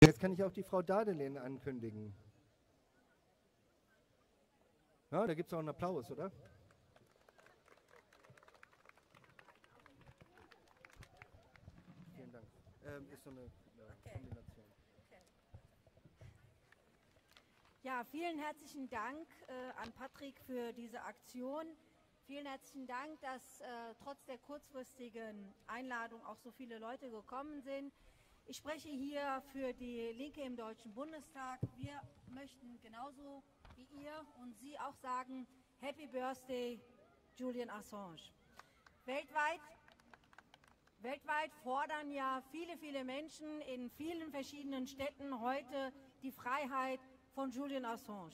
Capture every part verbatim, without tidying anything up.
Jetzt kann ich auch die Frau Dadelin ankündigen. Ja, da gibt es auch einen Applaus, oder? Vielen Dank. Ähm, ist so eine ja, Kombination. Ja, vielen herzlichen Dank äh, an Patrick für diese Aktion. Vielen herzlichen Dank, dass äh, trotz der kurzfristigen Einladung auch so viele Leute gekommen sind. Ich spreche hier für die Linke im Deutschen Bundestag. Wir möchten genauso wie ihr und Sie auch sagen, Happy Birthday, Julian Assange. Weltweit, weltweit fordern ja viele, viele Menschen in vielen verschiedenen Städten heute die Freiheit von Julian Assange.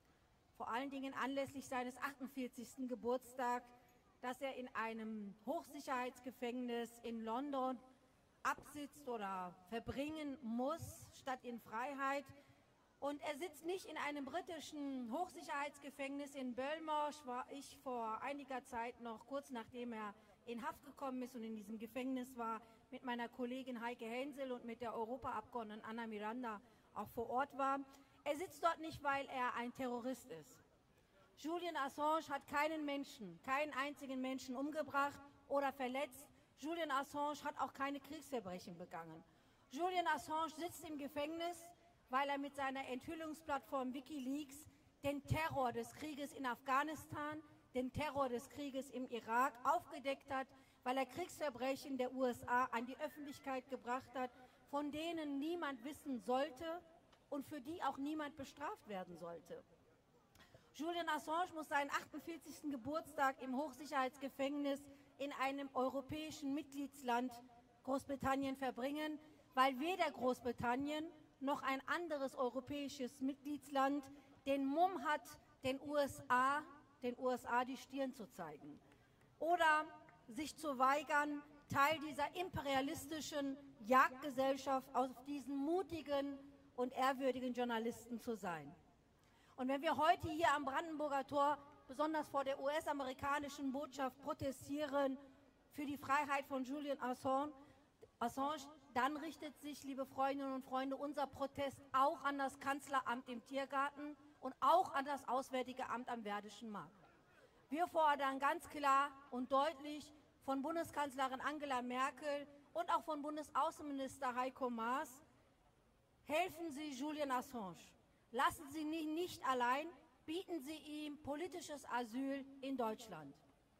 Vor allen Dingen anlässlich seines achtundvierzigsten Geburtstags, dass er in einem Hochsicherheitsgefängnis in London absitzt oder verbringen muss, statt in Freiheit. Und er sitzt nicht in einem britischen Hochsicherheitsgefängnis in Belmarsh, war ich vor einiger Zeit noch, kurz nachdem er in Haft gekommen ist und in diesem Gefängnis war, mit meiner Kollegin Heike Hensel und mit der Europaabgeordneten Anna Miranda auch vor Ort war. Er sitzt dort nicht, weil er ein Terrorist ist. Julian Assange hat keinen Menschen, keinen einzigen Menschen umgebracht oder verletzt. Julian Assange hat auch keine Kriegsverbrechen begangen. Julian Assange sitzt im Gefängnis, weil er mit seiner Enthüllungsplattform Wikileaks den Terror des Krieges in Afghanistan, den Terror des Krieges im Irak aufgedeckt hat, weil er Kriegsverbrechen der U S A an die Öffentlichkeit gebracht hat, von denen niemand wissen sollte und für die auch niemand bestraft werden sollte. Julian Assange muss seinen achtundvierzigsten Geburtstag im Hochsicherheitsgefängnis in einem europäischen Mitgliedsland Großbritannien verbringen, weil weder Großbritannien noch ein anderes europäisches Mitgliedsland den Mumm hat, den U S A, den U S A die Stirn zu zeigen oder sich zu weigern, Teil dieser imperialistischen Jagdgesellschaft auf diesen mutigen und ehrwürdigen Journalisten zu sein. Und wenn wir heute hier am Brandenburger Tor besonders vor der U S-amerikanischen Botschaft protestieren für die Freiheit von Julian Assange, Assange, dann richtet sich, liebe Freundinnen und Freunde, unser Protest auch an das Kanzleramt im Tiergarten und auch an das Auswärtige Amt am Werdischen Markt. Wir fordern ganz klar und deutlich von Bundeskanzlerin Angela Merkel und auch von Bundesaußenminister Heiko Maas: Helfen Sie Julian Assange. Lassen Sie ihn nicht allein, bieten Sie ihm politisches Asyl in Deutschland.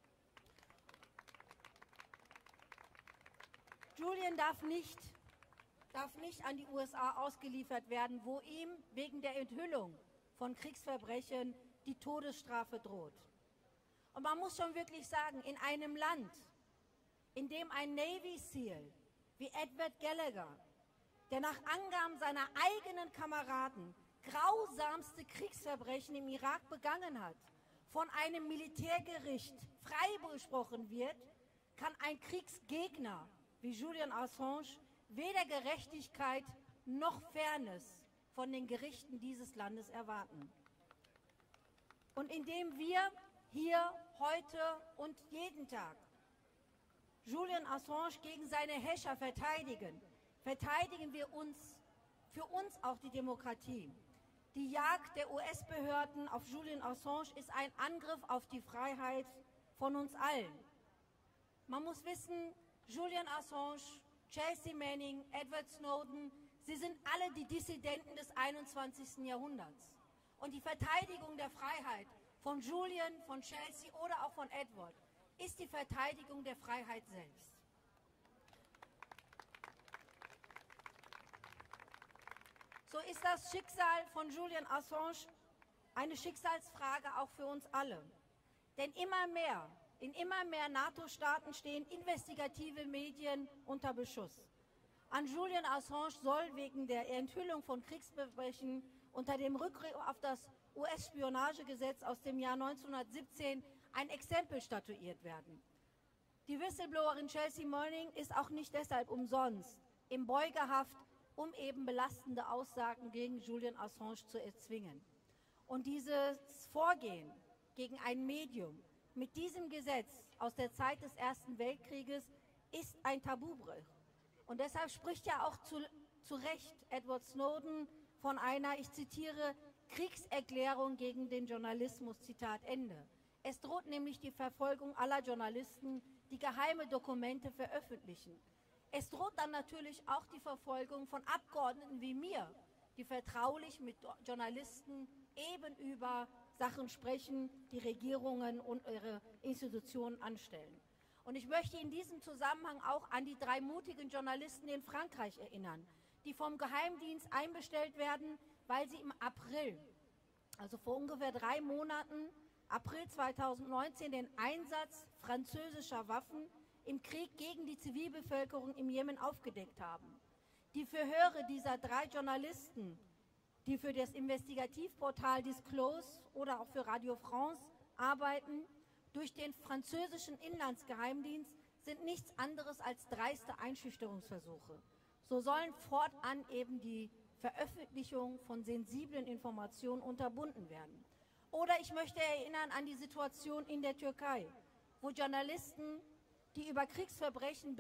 Julian darf nicht, darf nicht an die U S A ausgeliefert werden, wo ihm wegen der Enthüllung von Kriegsverbrechen die Todesstrafe droht. Und man muss schon wirklich sagen, in einem Land, in dem ein Navy SEAL wie Edward Gallagher, der nach Angaben seiner eigenen Kameraden grausamste Kriegsverbrechen im Irak begangen hat, von einem Militärgericht freigesprochen wird, kann ein Kriegsgegner wie Julian Assange weder Gerechtigkeit noch Fairness von den Gerichten dieses Landes erwarten. Und indem wir hier heute und jeden Tag Julian Assange gegen seine Häscher verteidigen, verteidigen wir uns, für uns auch die Demokratie. Die Jagd der U S-Behörden auf Julian Assange ist ein Angriff auf die Freiheit von uns allen. Man muss wissen, Julian Assange, Chelsea Manning, Edward Snowden, sie sind alle die Dissidenten des einundzwanzigsten Jahrhunderts. Und die Verteidigung der Freiheit von Julian, von Chelsea oder auch von Edward ist die Verteidigung der Freiheit selbst. So ist das Schicksal von Julian Assange eine Schicksalsfrage auch für uns alle. Denn immer mehr, in immer mehr NATO-Staaten stehen investigative Medien unter Beschuss. An Julian Assange soll wegen der Enthüllung von Kriegsverbrechen unter dem Rückgriff auf das U S-Spionagegesetz aus dem Jahr neunzehnhundertsiebzehn ein Exempel statuiert werden. Die Whistleblowerin Chelsea Manning ist auch nicht deshalb umsonst in Beugehaft, um eben belastende Aussagen gegen Julian Assange zu erzwingen. Und dieses Vorgehen gegen ein Medium mit diesem Gesetz aus der Zeit des Ersten Weltkrieges ist ein Tabubruch. Und deshalb spricht ja auch zu zu Recht Edward Snowden von einer, ich zitiere, Kriegserklärung gegen den Journalismus, Zitat Ende. Es droht nämlich die Verfolgung aller Journalisten, die geheime Dokumente veröffentlichen. Es droht dann natürlich auch die Verfolgung von Abgeordneten wie mir, die vertraulich mit Journalisten eben über Sachen sprechen, die Regierungen und ihre Institutionen anstellen. Und ich möchte in diesem Zusammenhang auch an die drei mutigen Journalisten in Frankreich erinnern, die vom Geheimdienst einbestellt werden, weil sie im April, also vor ungefähr drei Monaten, April zweitausendneunzehn, den Einsatz französischer Waffen im Krieg gegen die Zivilbevölkerung im Jemen aufgedeckt haben. Die Verhöre dieser drei Journalisten, die für das Investigativportal Disclose oder auch für Radio France arbeiten, durch den französischen Inlandsgeheimdienst sind nichts anderes als dreiste Einschüchterungsversuche. So sollen fortan eben die Veröffentlichung von sensiblen Informationen unterbunden werden. Oder ich möchte erinnern an die Situation in der Türkei, wo Journalisten, die über Kriegsverbrechen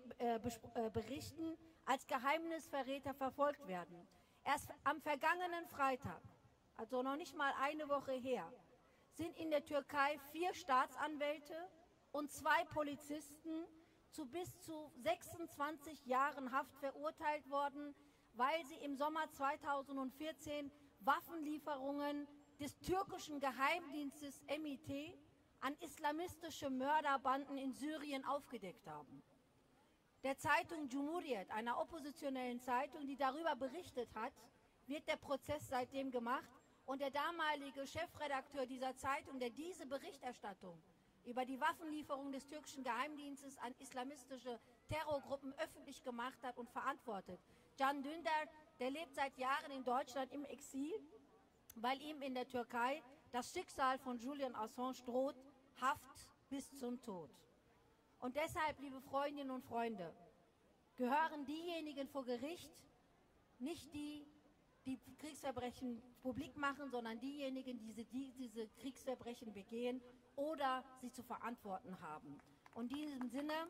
berichten, als Geheimnisverräter verfolgt werden. Erst am vergangenen Freitag, also noch nicht mal eine Woche her, sind in der Türkei vier Staatsanwälte und zwei Polizisten zu bis zu sechsundzwanzig Jahren Haft verurteilt worden, weil sie im Sommer zweitausendvierzehn Waffenlieferungen des türkischen Geheimdienstes M I T an islamistische Mörderbanden in Syrien aufgedeckt haben. Der Zeitung Cumhuriyet, einer oppositionellen Zeitung, die darüber berichtet hat, wird der Prozess seitdem gemacht und der damalige Chefredakteur dieser Zeitung, der diese Berichterstattung über die Waffenlieferung des türkischen Geheimdienstes an islamistische Terrorgruppen öffentlich gemacht hat und verantwortet, Can Dündar, der lebt seit Jahren in Deutschland im Exil, weil ihm in der Türkei das Schicksal von Julian Assange droht, Haft bis zum Tod. Und deshalb, liebe Freundinnen und Freunde, gehören diejenigen vor Gericht, nicht die, die Kriegsverbrechen publik machen, sondern diejenigen, die diese, die diese Kriegsverbrechen begehen oder sie zu verantworten haben. Und in diesem Sinne,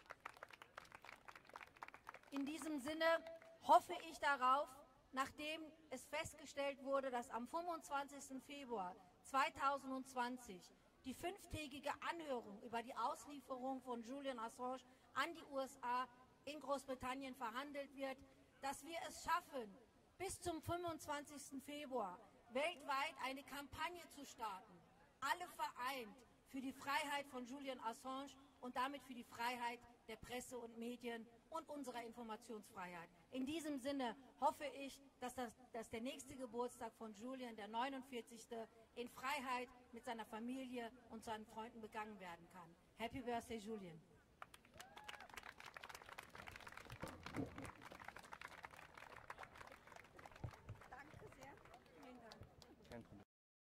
in diesem Sinne hoffe ich darauf, nachdem es festgestellt wurde, dass am fünfundzwanzigsten Februar zweitausendzwanzig die fünftägige Anhörung über die Auslieferung von Julian Assange an die U S A in Großbritannien verhandelt wird, dass wir es schaffen, bis zum fünfundzwanzigsten Februar weltweit eine Kampagne zu starten, alle vereint für die Freiheit von Julian Assange und damit für die Freiheit der Presse und Medien und unserer Informationsfreiheit. In diesem Sinne hoffe ich, dass, das, dass der nächste Geburtstag von Julian, der neunundvierzigste, in Freiheit mit seiner Familie und seinen Freunden begangen werden kann. Happy Birthday, Julian!